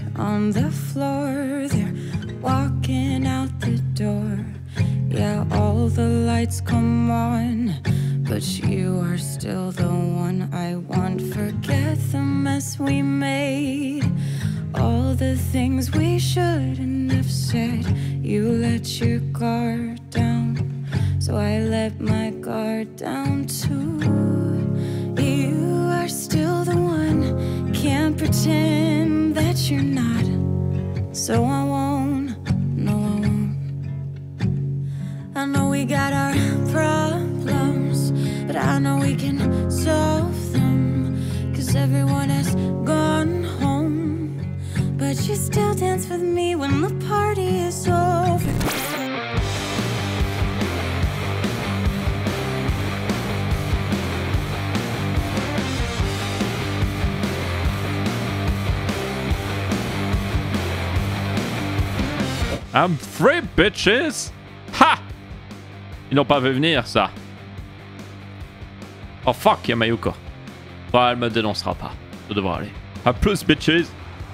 me on the floor. They're walking out the door. Yeah, all the lights come on, but you are still the one I want. Forget the mess we made, all the things we shouldn't have said. You let your guard down, so I let my guard down too. You are still the one, can't pretend that you're not. So I won't, no I won't. I know we got our problems, but I know we can solve them. Cause everyone has gone home, but you still dance with me when the party is over. I'm free, bitches! Ha! Ils n'ont pas vu venir, ça. Oh fuck, y'a Mayuko. Bah, elle me dénoncera pas. Ça devrait aller. À plus, bitches!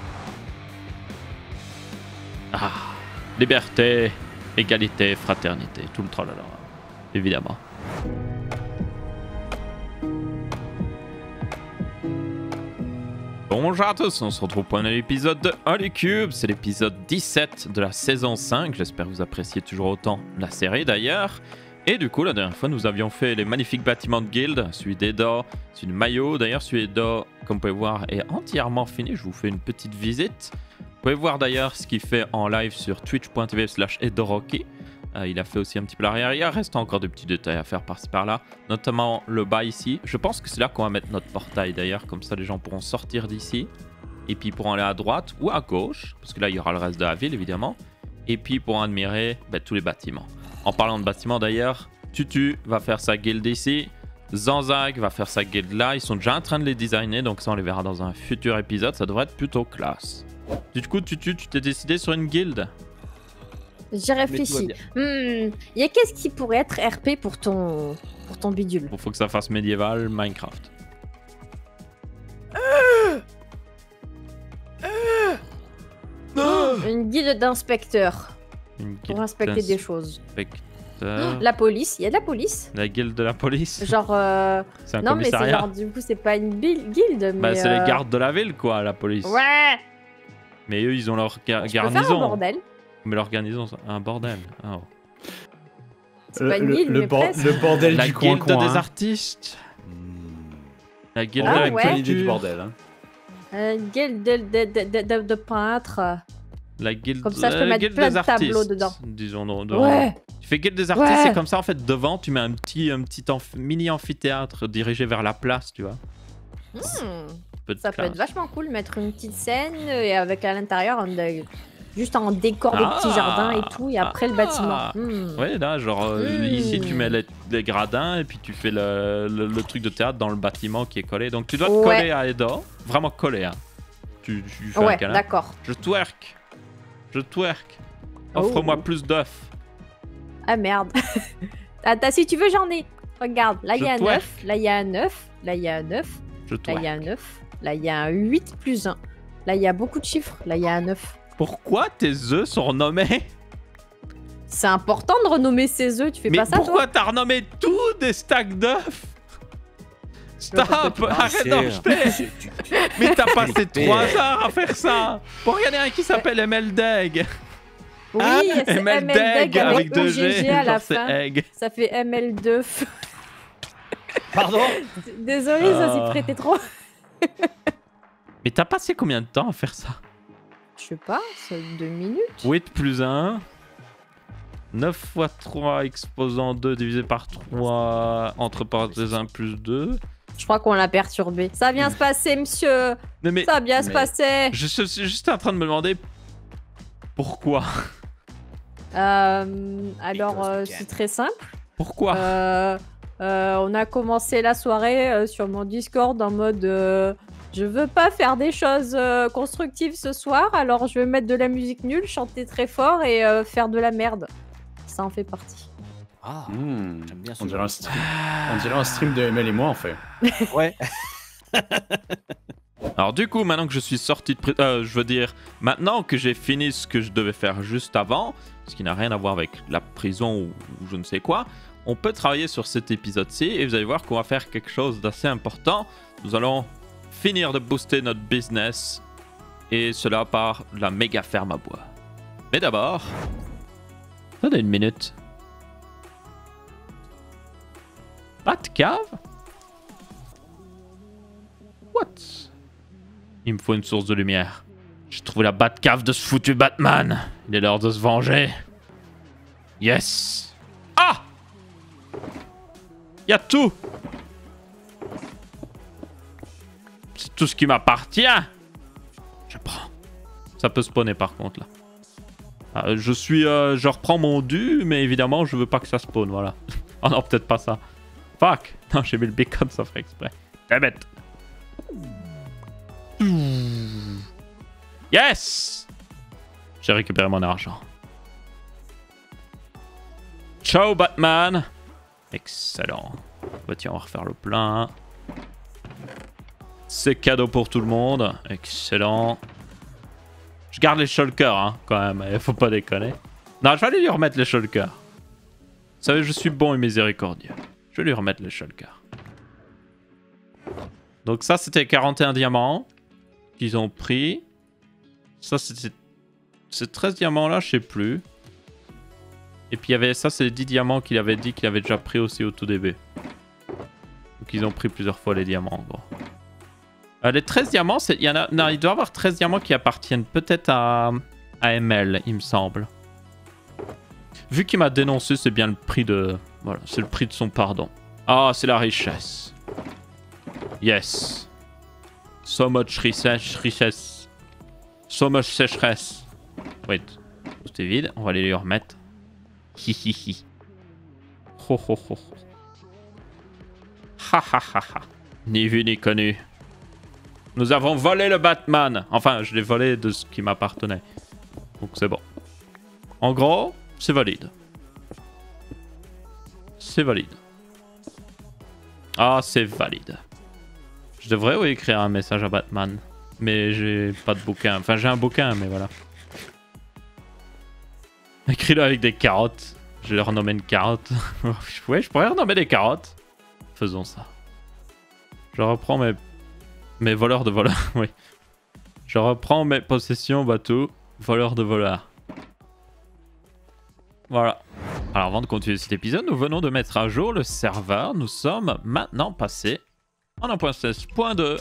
Ah. Liberté, égalité, fraternité. Tout le tralala. Évidemment. Bonjour à tous, on se retrouve pour un nouvel épisode de Holy Cube. C'est l'épisode 17 de la saison 5. J'espère que vous appréciez toujours autant la série d'ailleurs. Et du coup, la dernière fois, nous avions fait les magnifiques bâtiments de guild. Celui d'Edo, celui de Mayo. D'ailleurs, celui d'Edo, comme vous pouvez voir, est entièrement fini. Je vous fais une petite visite. Vous pouvez voir d'ailleurs ce qu'il fait en live sur twitch.tv/edoroki. Il a fait aussi un petit peu l'arrière. Il reste encore des petits détails à faire par-ci par-là, notamment le bas ici. Je pense que c'est là qu'on va mettre notre portail d'ailleurs, comme ça les gens pourront sortir d'ici. Et puis ils pourront aller à droite ou à gauche, parce que là il y aura le reste de la ville évidemment. Et puis ils pourront admirer tous les bâtiments. En parlant de bâtiments d'ailleurs, Tutu va faire sa guilde ici. Zanzag va faire sa guilde là. Ils sont déjà en train de les designer, donc ça on les verra dans un futur épisode. Ça devrait être plutôt classe. Du coup Tutu, tu t'es décidé sur une guilde? J'ai réfléchi. Il y a qu'est-ce qui pourrait être RP pour ton bidule? Bon, faut que ça fasse médiéval, Minecraft. Une guilde d'inspecteurs. Pour inspecter des choses. La police, il y a de la police. La guilde de la police. Genre. C'est un non, mais commissariat. c'est genre, du coup, c'est pas une guilde. Mais bah, c'est les gardes de la ville, quoi, la police. Ouais! Mais eux, ils ont leur garnison. Peux faire un bordel. Mais leur garnison, c'est un bordel. Oh. C'est pas une guilde, mais presque. Le bordel La du guilde coin-coin. des artistes. La guilde Ah, de ouais. la L'idée du culture. bordel. Hein. Une guilde de peintres. La guilde, Comme ça, je peux la mettre guilde plein des de tableaux artistes, dedans. Disons. Ouais! Tu fais guilde des artistes, Ouais. c'est comme ça en fait. Devant, tu mets un petit mini amphithéâtre dirigé vers la place, tu vois. Ça peut être vachement cool, mettre une petite scène et avec à l'intérieur juste un décor de petits jardins et tout, et après le bâtiment. Ouais, là, genre ici tu mets les gradins et puis tu fais le truc de théâtre dans le bâtiment qui est collé. Donc tu dois te coller à Edo, vraiment coller. Hein. Tu fais un câlin. D'accord. Je twerk. Offre-moi plus d'œufs. Ah merde. Attends, si tu veux, j'en ai. Regarde, là il y a un twerk. 9, là il y a un 9, là il y a un 9, Je là twerk. il y a un 9, là il y a un 8 plus 1. Là il y a beaucoup de chiffres, là il y a un 9. Pourquoi tes œufs sont renommés? C'est important de renommer ses œufs, tu fais Mais pas ça toi? pourquoi t'as renommé tous des stacks d'œufs? Stop! Arrête d'en jeter! Mais t'as passé 3 heures à faire ça! Pour regarder un qui s'appelle MLDeg! Oui, c'est MLDeg avec 2 G, OGG à la genre c'est fin. egg. Ça fait ML2. Pardon? Désolé, ça s'y prêtait trop. Mais t'as passé combien de temps à faire ça? Je sais pas, c'est 2 minutes. 8 plus 1. 9 fois 3 exposant 2 divisé par 3 entre parenthèses 1 plus 2. Je crois qu'on l'a perturbé. Ça va bien se passer, monsieur. Non, mais Ça va bien se passer. je suis juste en train de me demander pourquoi. Alors, c'est très simple. Pourquoi? On a commencé la soirée sur mon Discord en mode je veux pas faire des choses constructives ce soir, alors je vais mettre de la musique nulle, chanter très fort et faire de la merde. Ça en fait partie. Ah, J'aime bien on dirait un stream de ML et moi en fait. Ouais. Alors du coup, maintenant que je suis sorti de je veux dire, maintenant que j'ai fini ce que je devais faire juste avant, ce qui n'a rien à voir avec la prison ou je ne sais quoi, on peut travailler sur cet épisode-ci et vous allez voir qu'on va faire quelque chose d'assez important. Nous allons finir de booster notre business et cela par la méga ferme à bois. Mais d'abord, attendez une minute. Batcave? What? Il me faut une source de lumière. J'ai trouvé la Batcave de ce foutu Batman. Il est l'heure de se venger. Yes. Ah! Il y a tout. C'est tout ce qui m'appartient. Je prends. Ça peut spawner par contre là. Je reprends mon dû, mais évidemment je veux pas que ça spawn, voilà. Oh non, peut-être pas ça. Fuck. Non, j'ai mis le bacon, ça ferait exprès. C'est bête. Yes! J'ai récupéré mon argent. Ciao Batman! Excellent. Bah tiens, on va refaire le plein. C'est cadeau pour tout le monde. Excellent. Je garde les shulkers, hein, quand même. Il faut pas déconner. Non, je vais aller lui remettre les shulkers. Vous savez, je suis bon et miséricordieux. Je vais lui remettre les shulkers. Donc ça, c'était 41 diamants qu'ils ont pris. Ça, c'était... Ces 13 diamants-là, je sais plus. Et puis, il y avait... Ça, c'est les 10 diamants qu'il avait dit qu'il avait déjà pris aussi au tout début. Donc, ils ont pris plusieurs fois les diamants, en gros. Les 13 diamants, il y en a... Non, il doit y avoir 13 diamants qui appartiennent peut-être à ML, il me semble. Vu qu'il m'a dénoncé, c'est bien le prix de... Voilà, c'est le prix de son pardon. Ah, c'est la richesse. Yes. So much richesse. So much sécheresse. Wait. Tout est vide. On va aller lui remettre. Hihihi. Ho ho ho. Ha ha ha ha. Ni vu ni connu. Nous avons volé le Batman. Enfin, je l'ai volé de ce qui m'appartenait. Donc c'est bon. En gros, c'est valide. C'est valide. Ah, c'est valide. Je devrais écrire un message à Batman. Mais j'ai pas de bouquin. Enfin, j'ai un bouquin, mais voilà. Écris-le avec des carottes. Je vais renommer une carotte. Ouais, je pourrais renommer des carottes. Faisons ça. Je reprends mes voleurs de voleurs. Oui. Je reprends mes possessions bateau. Voleurs de voleurs. Voilà. Alors avant de continuer cet épisode, nous venons de mettre à jour le serveur. Nous sommes maintenant passés en 1.16.2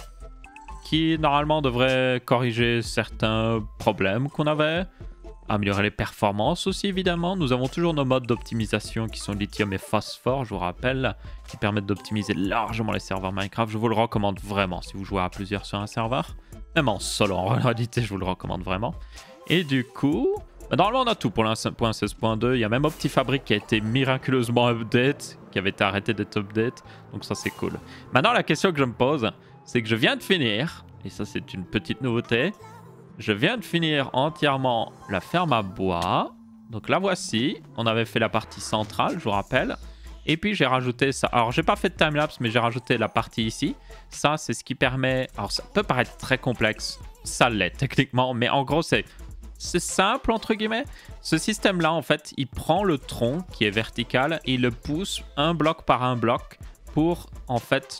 qui normalement devrait corriger certains problèmes qu'on avait. Améliorer les performances aussi évidemment. Nous avons toujours nos modes d'optimisation qui sont lithium et phosphore, je vous rappelle, qui permettent d'optimiser largement les serveurs Minecraft. Je vous le recommande vraiment si vous jouez à plusieurs sur un serveur. Même en solo en réalité, je vous le recommande vraiment. Et du coup... Normalement on a tout pour la 1.16.2, il y a même Optifabric qui a été miraculeusement update, qui avait été arrêté d'être update, donc ça c'est cool. Maintenant la question que je me pose, c'est que je viens de finir, et ça c'est une petite nouveauté, je viens de finir entièrement la ferme à bois, donc la voici, on avait fait la partie centrale je vous rappelle, et puis j'ai rajouté ça, alors j'ai pas fait de timelapse mais j'ai rajouté la partie ici, ça c'est ce qui permet, alors ça peut paraître très complexe, ça l'est techniquement, mais en gros c'est simple entre guillemets. Ce système là en fait il prend le tronc qui est vertical et il le pousse un bloc par un bloc pour en fait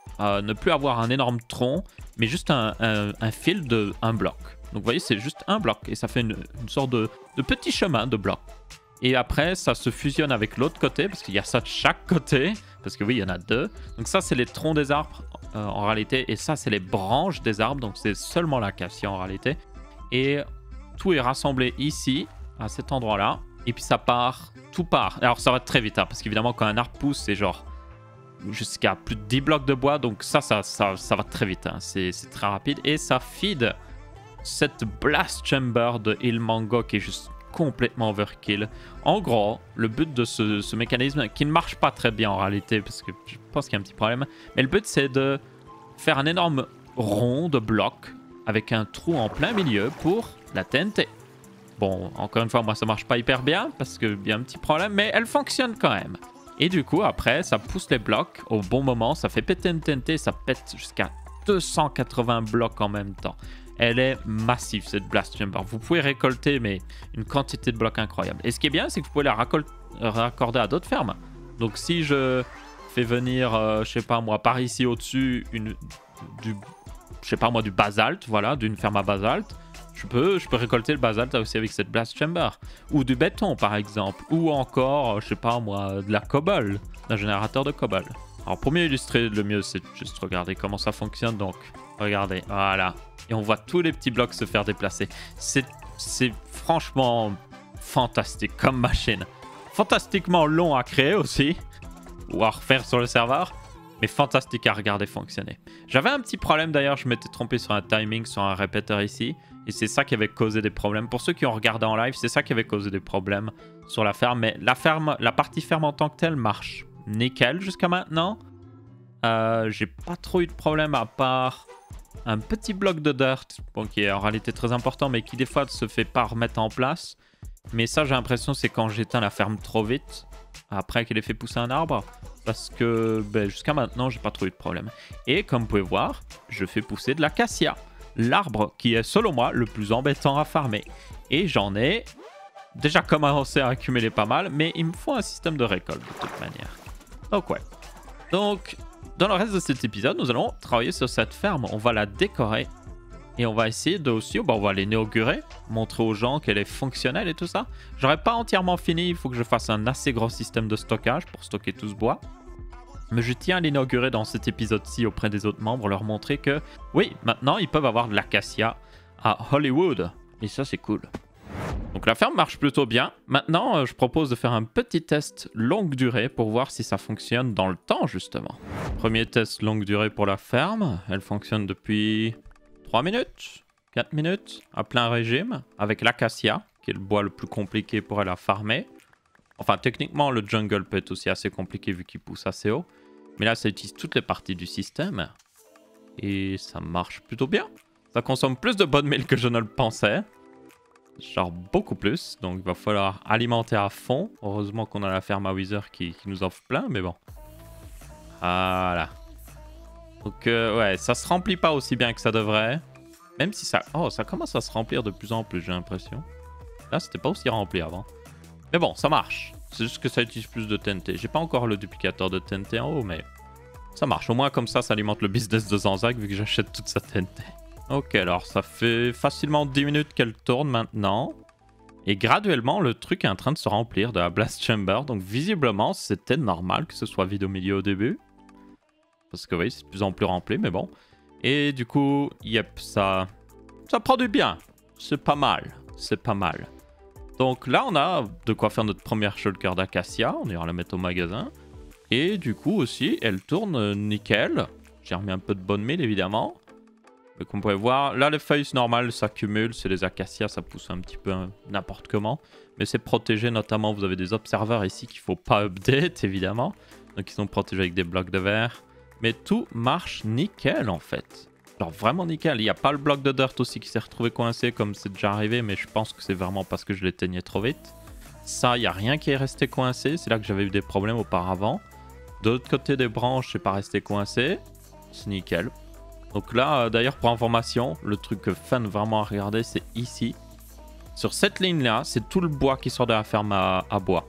ne plus avoir un énorme tronc mais juste un fil de un bloc. Donc vous voyez c'est juste un bloc et ça fait une sorte de petit chemin de bloc. Et après ça se fusionne avec l'autre côté parce qu'il y a ça de chaque côté parce que oui il y en a deux. Donc ça c'est les troncs des arbres en réalité et ça c'est les branches des arbres donc c'est seulement l'acacia en réalité. Et tout est rassemblé ici, à cet endroit-là. Et puis ça part, tout part. Alors ça va très vite, hein, parce qu'évidemment quand un arbre pousse, c'est genre jusqu'à plus de 10 blocs de bois. Donc ça va très vite, hein, c'est très rapide. Et ça feed cette blast chamber de Ilmango qui est juste complètement overkill. En gros, le but de ce mécanisme, qui ne marche pas très bien en réalité, parce que je pense qu'il y a un petit problème. Mais le but c'est de faire un énorme rond de blocs avec un trou en plein milieu pour la TNT. Bon, encore une fois, moi ça marche pas hyper bien parce qu'il y a un petit problème, mais elle fonctionne quand même. Et du coup, après, ça pousse les blocs au bon moment, ça fait péter une TNT, ça pète jusqu'à 280 blocs en même temps. Elle est massive cette Blast Chamber. Vous pouvez récolter mais une quantité de blocs incroyable. Et ce qui est bien, c'est que vous pouvez la raccorder à d'autres fermes. Donc si je fais venir, je sais pas moi, par ici au-dessus, du basalte, voilà, d'une ferme à basalte, je peux récolter le basalte aussi avec cette Blast Chamber. Ou du béton par exemple. Ou encore, je sais pas moi, de la cobble, d'un générateur de cobble. Alors pour mieux illustrer, le mieux c'est juste regarder comment ça fonctionne. Donc regardez, voilà. Et on voit tous les petits blocs se faire déplacer. C'est franchement fantastique comme machine. Fantastiquement long à créer aussi. Ou à refaire sur le serveur. Mais fantastique à regarder fonctionner. J'avais un petit problème d'ailleurs, je m'étais trompé sur un timing, sur un répéteur ici. Et c'est ça qui avait causé des problèmes. Pour ceux qui ont regardé en live, c'est ça qui avait causé des problèmes sur la ferme. Mais la partie ferme en tant que telle marche nickel jusqu'à maintenant. J'ai pas trop eu de problème à part un petit bloc de dirt, bon, qui est en réalité très important, mais qui des fois ne se fait pas remettre en place. Mais ça, j'ai l'impression, c'est quand j'éteins la ferme trop vite, après qu'elle ait fait pousser un arbre. Parce que jusqu'à maintenant, j'ai pas trop eu de problème. Et comme vous pouvez voir, je fais pousser de l'acacia. L'arbre qui est, selon moi, le plus embêtant à farmer. Et j'en ai déjà commencé à accumuler pas mal, mais il me faut un système de récolte de toute manière. Donc ouais. Donc, dans le reste de cet épisode, nous allons travailler sur cette ferme. On va la décorer. Et on va essayer de aussi, on va l'inaugurer, montrer aux gens qu'elle est fonctionnelle et tout ça. J'aurais pas entièrement fini, il faut que je fasse un assez gros système de stockage pour stocker tout ce bois. Mais je tiens à l'inaugurer dans cet épisode-ci auprès des autres membres, leur montrer que, oui, maintenant, ils peuvent avoir de l'acacia à Hollywood. Et ça, c'est cool. Donc la ferme marche plutôt bien. Maintenant, je propose de faire un petit test longue durée pour voir si ça fonctionne dans le temps, justement. Premier test longue durée pour la ferme. Elle fonctionne depuis 3 minutes, 4 minutes, à plein régime, avec l'acacia, qui est le bois le plus compliqué pour elle à farmer. Enfin, techniquement, le jungle peut être aussi assez compliqué vu qu'il pousse assez haut. Mais là, ça utilise toutes les parties du système. Et ça marche plutôt bien. Ça consomme plus de bonne meal que je ne le pensais. Genre beaucoup plus. Donc, il va falloir alimenter à fond. Heureusement qu'on a la ferme à Wither qui nous offre plein, mais bon. Voilà. Donc, ouais, ça se remplit pas aussi bien que ça devrait. Même si ça... Oh, ça commence à se remplir de plus en plus, j'ai l'impression. Là, c'était pas aussi rempli avant. Mais bon, ça marche. C'est juste que ça utilise plus de TNT. J'ai pas encore le duplicateur de TNT en haut, mais ça marche. Au moins, comme ça alimente le business de Zanzac, vu que j'achète toute sa TNT. Ok, alors ça fait facilement 10 minutes qu'elle tourne maintenant. Et graduellement, le truc est en train de se remplir de la Blast Chamber. Donc, visiblement, c'était normal que ce soit vide au milieu au début. Parce que oui, c'est de plus en plus rempli, mais bon. Et du coup, yep, ça produit bien. C'est pas mal. C'est pas mal. Donc là, on a de quoi faire notre première shulker d'acacia. On ira la mettre au magasin. Et du coup aussi, elle tourne nickel. J'ai remis un peu de bonne meal, évidemment. Mais comme vous pouvez voir, là, les feuilles normales s'accumulent. C'est les acacias, ça pousse un petit peu n'importe comment. Mais c'est protégé, notamment, vous avez des observeurs ici qu'il ne faut pas update, évidemment. Donc ils sont protégés avec des blocs de verre. Mais tout marche nickel, en fait. Genre vraiment nickel. Il n'y a pas le bloc de dirt aussi qui s'est retrouvé coincé comme c'est déjà arrivé, mais je pense que c'est vraiment parce que je l'éteignais trop vite. Ça, il n'y a rien qui est resté coincé. C'est là que j'avais eu des problèmes auparavant. De l'autre côté des branches, c'est pas resté coincé. C'est nickel. Donc là, d'ailleurs, pour information, le truc fun vraiment à regarder, c'est ici. Sur cette ligne-là, c'est tout le bois qui sort de la ferme à bois.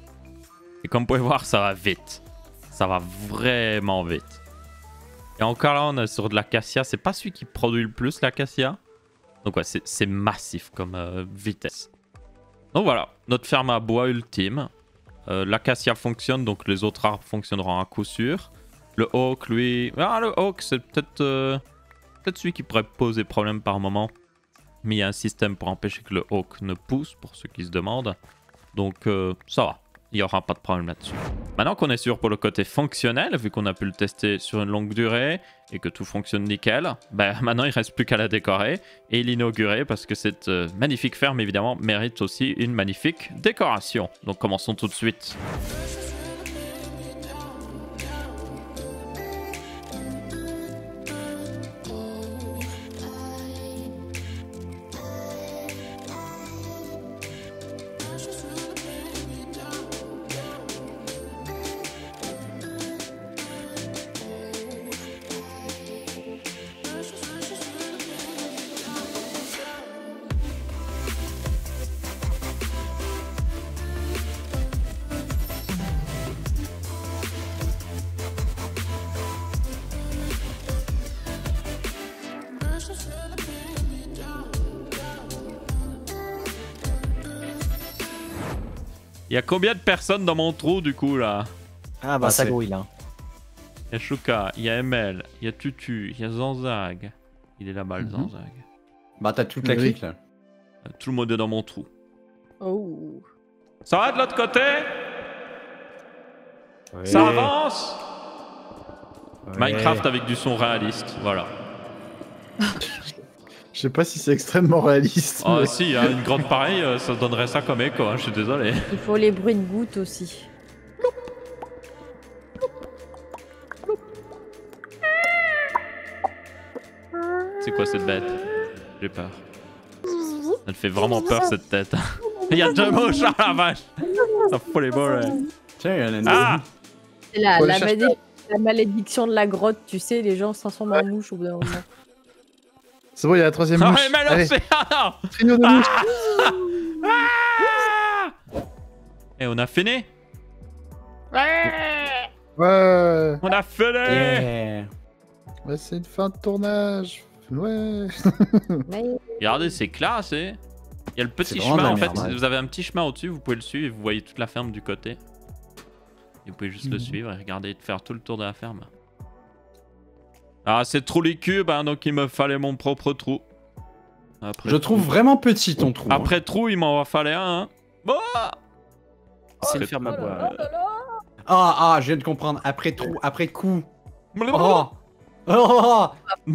Et comme vous pouvez voir, ça va vite. Ça va vraiment vite. Et encore là, on est sur de l'acacia. C'est pas celui qui produit le plus, l'acacia. Donc ouais, c'est massif comme vitesse. Donc voilà, notre ferme à bois ultime. L'acacia fonctionne, donc les autres arbres fonctionneront à coup sûr. Le oak, lui... Ah, le oak, c'est peut-être celui qui pourrait poser problème par moment. Mais il y a un système pour empêcher que le oak ne pousse, pour ceux qui se demandent. Donc ça va. Il n'y aura pas de problème là-dessus. Maintenant qu'on est sûr pour le côté fonctionnel, vu qu'on a pu le tester sur une longue durée et que tout fonctionne nickel, maintenant il ne reste plus qu'à la décorer et l'inaugurer parce que cette magnifique ferme, évidemment, mérite aussi une magnifique décoration. Donc commençons tout de suite. Il y a combien de personnes dans mon trou du coup là? Ah bah ça grouille là. Il y a Shuka, il y a ML, il y a Tutu, il y a Zanzag. Il est là-bas le Zanzag. Bah t'as toute la clique là. Tout le monde est dans mon trou. Oh. Ça va de l'autre côté? Ouais. Ça avance? Ouais. Minecraft avec du son réaliste, voilà. Je sais pas si c'est extrêmement réaliste. Oh mais- si, hein, une grande pareille, ça donnerait ça comme écho, hein, je suis désolé. Il faut les bruits de gouttes aussi. C'est quoi cette bête? J'ai peur. Elle fait vraiment peur cette tête. Il y a deux mouches, ah la vache! Ça fout les balles. Tiens, il y a un ennemi. Ah! C'est la, Faut la, les chercher. la malédiction de la grotte, tu sais, les gens se transforment en mouche au bout d'un moment. C'est bon, il y a la troisième Ah mouche. ouais, mais alors Allez, c'est... Ah non! trio de mouches. Ah! Et on a fini? Ouais. On a fini! Yeah. Ouais, c'est une fin de tournage. Ouais. Mais Regardez, c'est classe, hein? Il y a le petit C'est vraiment de chemin la en fait. merde, ouais. Vous avez un petit chemin au-dessus, vous pouvez le suivre et vous voyez toute la ferme du côté. Et vous pouvez juste le suivre et regarder, faire tout le tour de la ferme. Ah, c'est trop les cubes, hein, donc il me fallait mon propre trou. Après, Je trouve vraiment petit ton trou. hein. Après trou, il m'en fallait un. Hein. Bon. C'est une ferme à bois. Ah, je viens de comprendre. Après trou, après coup. Oh. Oh.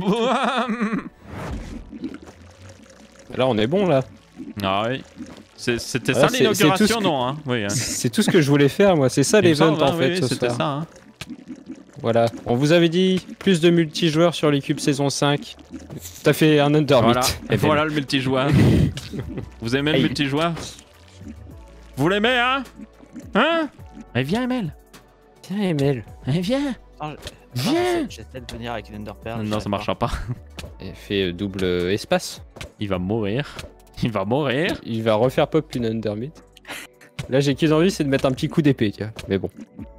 Là, on est bon, là. Ah oui. C'était Ah, ça c'est l'inauguration, tout ce que- non hein? Oui. Hein. C'est tout ce que je voulais faire, moi. C'est ça Il me l'event, semble, en hein, fait, oui, ce c'était soir. ça. Hein. Voilà. On vous avait dit plus de multijoueurs sur les cubes saison 5. T'as fait un Undermeat. Voilà. Et voilà le multijoueur. Vous aimez le Hey. multijoueur? Vous l'aimez, hein? Hein? Eh, viens, Emel. Tiens, Emel. Eh, viens. Viens. J'essaie de venir avec une Ender Pearl. Non, ça marchera pas. Et fait double espace. Il va mourir. Il va mourir. Il va refaire pop une Undermeat. Là, j'ai qu'une envie, c'est de mettre un petit coup d'épée, tu vois. Mais bon.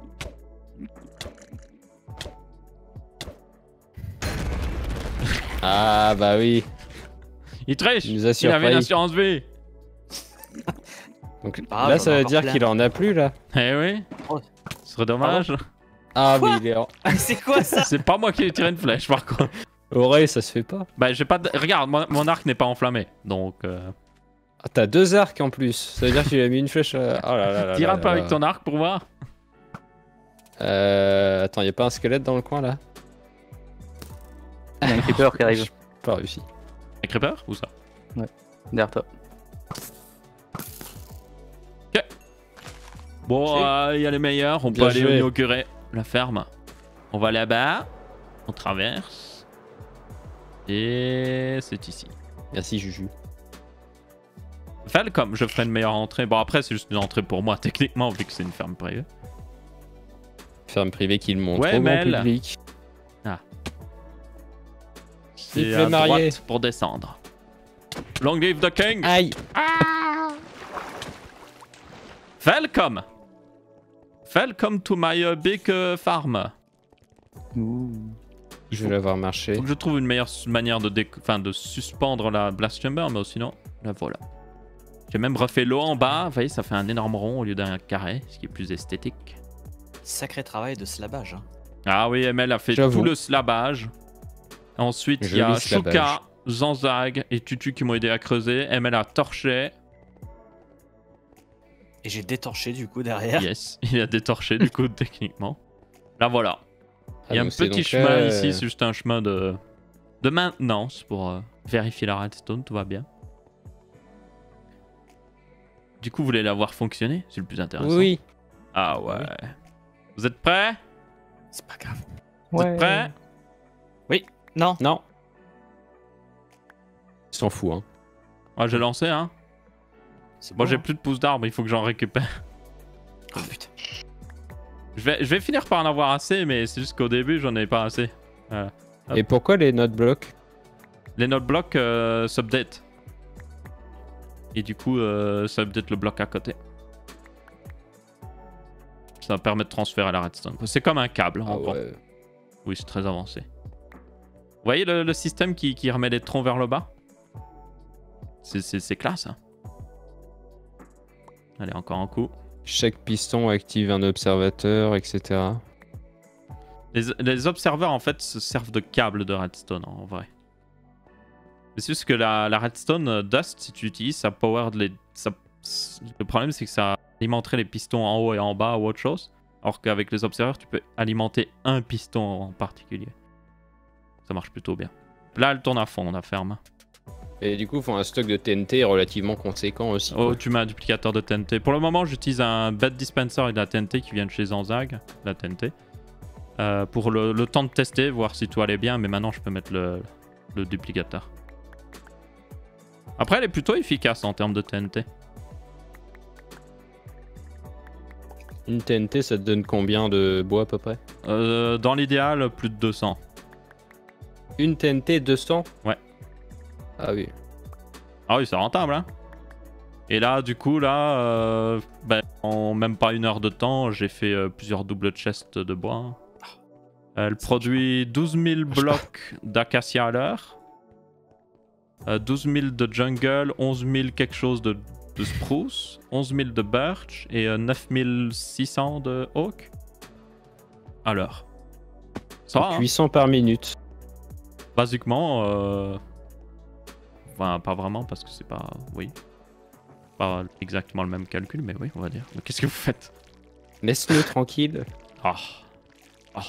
Ah, bah oui. Il triche. Il nous a Il avait une surpris. assurance vie. Donc Ah, là, j'en ça ai veut encore dire plein. qu'il en a plus, là. Eh oui. Oh. Ce serait dommage. Ah, mais il est en... C'est quoi ça? C'est pas moi qui ai tiré une flèche, par contre. Oreille, ça se fait pas. Bah, j'ai pas. Regarde, mon arc n'est pas enflammé. Donc. Ah, t'as deux arcs en plus. Ça veut dire qu'il a mis une flèche. Oh là là là. Tire là un peu là avec là. ton arc pour voir. Attends, y'a pas un squelette dans le coin là? Il y a un creeper qui arrive Pas réussi. Un creeper? Où ça? derrière toi. Bon, il y a les meilleurs. On peut Bien aller joué. inaugurer la ferme. On va là-bas. On traverse. Et c'est ici. Merci Juju. Falcom, je ferai une meilleure entrée. Bon, après, c'est juste une entrée pour moi, techniquement, vu que c'est une ferme privée. Ferme privée qui le montre Ouais, au grand Mel. public. C'est Vive à les mariés. droite pour descendre. Long live the king! Aïe! Welcome! Welcome to my big farm. Je vais l'avoir marché. Faut que je trouve une meilleure manière de suspendre la blast chamber, mais sinon, la voilà. J'ai même refait l'eau en bas. Vous voyez, ça fait un énorme rond au lieu d'un carré, ce qui est plus esthétique. Sacré travail de slabage. Hein. Ah oui, ML a fait J'avoue. tout le slabage. Ensuite, il y a Joli slabage. Shuka, Zanzag et Tutu qui m'ont aidé à creuser. ML a torché. Et j'ai détorché du coup derrière. Yes, il a détorché du coup, techniquement. Là, voilà. Il y a Ah, un donc c'est petit donc, chemin ici, c'est juste un chemin de maintenance pour vérifier la redstone, tout va bien. Du coup, vous voulez la voir fonctionner? C'est le plus intéressant. Oui. Ah ouais. Vous êtes prêts? C'est pas grave. Vous êtes prêts? Non. Non. Il s'en fout, hein. Ah, j'ai lancé, hein. C'est Moi, bon, j'ai hein. plus de pouces d'arbre, il faut que j'en récupère. Oh putain. Je vais finir par en avoir assez, mais c'est juste qu'au début, j'en ai pas assez. Voilà. Hop. Et pourquoi les notes blocs? Les note blocs s'update. Et du coup, ça update le bloc à côté. Ça permet de transférer la redstone. C'est comme un câble, en Ah gros. ouais. Oui, c'est très avancé. Vous voyez le système qui remet les troncs vers le bas? C'est classe. Hein. Allez, encore un coup. Chaque piston active un observateur, etc. Les observeurs, en fait, se servent de câbles de redstone, en vrai. C'est juste que la redstone Dust, si tu l'utilises, ça power le problème, c'est que ça alimenterait les pistons en haut et en bas ou autre chose. Alors qu'avec les observeurs, tu peux alimenter un piston en particulier. Ça marche plutôt bien. Là, elle tourne à fond, la ferme. Et du coup, il faut un stock de TNT relativement conséquent aussi. Oh, Quoi. tu mets un duplicateur de TNT. Pour le moment, j'utilise un bed dispenser et de la TNT qui viennent chez Zanzag, la TNT. Pour le temps de tester, voir si tout allait bien, mais maintenant je peux mettre le duplicateur. Après, elle est plutôt efficace en termes de TNT. Une TNT, ça te donne combien de bois à peu près? Dans l'idéal, plus de 200. Une TNT 200? Ouais. Ah oui. Ah oui, c'est rentable, hein. Et là, du coup, là, en même pas 1 heure de temps, j'ai fait plusieurs doubles chests de bois. Elle produit 12 000 blocs d'acacia à l'heure, 12 000 de jungle, 11 000 quelque chose de spruce, 11 000 de birch et 9 600 de oak à l'heure. Ça va, hein. 800 par minute. Basiquement, enfin, pas vraiment parce que c'est pas... Oui. Pas exactement le même calcul, mais oui, on va dire. Qu'est-ce que vous faites? Laisse-le tranquille. Ah. Ah.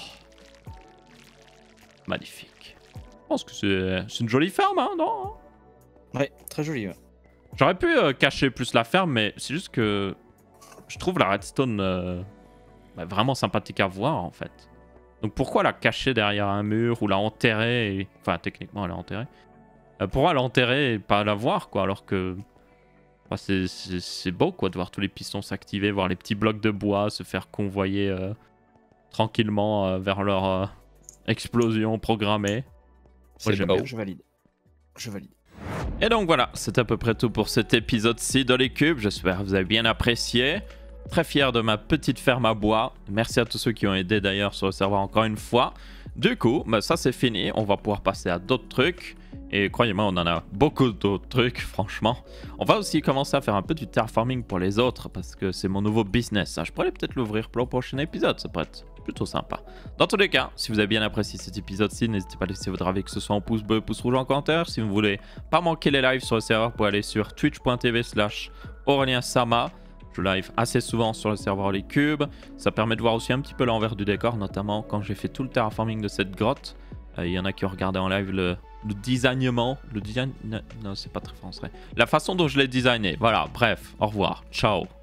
Magnifique. Je pense que c'est une jolie ferme, hein, non? Ouais, très joli. Ouais. J'aurais pu cacher plus la ferme, mais c'est juste que je trouve la redstone vraiment sympathique à voir, en fait. Donc pourquoi la cacher derrière un mur ou la enterrer Enfin, techniquement, elle est enterrée. Pourquoi l'enterrer et pas la voir, quoi, alors que... Enfin, c'est beau, quoi, de voir tous les pistons s'activer, voir les petits blocs de bois se faire convoyer tranquillement vers leur explosion programmée. Moi, j'aime bien. Je valide. Je valide. Et donc voilà, c'est à peu près tout pour cet épisode-ci de Les Cubes. J'espère que vous avez bien apprécié. Très fier de ma petite ferme à bois. Merci à tous ceux qui ont aidé d'ailleurs sur le serveur encore une fois. Du coup, ça c'est fini. On va pouvoir passer à d'autres trucs. Et croyez-moi, on en a beaucoup d'autres trucs, franchement. On va aussi commencer à faire un peu du terraforming pour les autres parce que c'est mon nouveau business. Je pourrais peut-être l'ouvrir pour le prochain épisode, ça pourrait être plutôt sympa. Dans tous les cas, si vous avez bien apprécié cet épisode-ci, n'hésitez pas à laisser votre avis, que ce soit en pouce bleu, pouce rouge en commentaire. Si vous voulez pas manquer les lives sur le serveur, vous pouvez aller sur twitch.tv/AurelienSama. Je live assez souvent sur le serveur Les Cubes. Ça permet de voir aussi un petit peu l'envers du décor, notamment quand j'ai fait tout le terraforming de cette grotte. Il y en a qui ont regardé en live le designement. Le design... Non, c'est pas très français. La façon dont je l'ai designé. Voilà, bref, au revoir. Ciao.